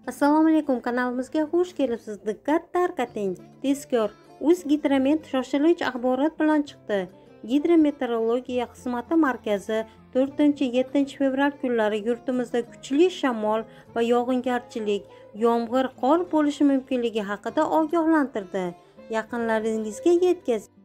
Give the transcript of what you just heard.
Assalomu alaykum, kanalimizga xush kelibsiz. Diqqat tarqating. Tezkor O'zgidromet shoshilinch axborot bilan chiqdi. Gidrometeorologiya xizmati markazi 4-7 fevral kunlari yurtimizda kuchli shamol va yog'ingarchilik, yomg'ir, qor bo'lishi mumkinligi haqida ogohlantirdi. Yaqinlaringizga yetkazing.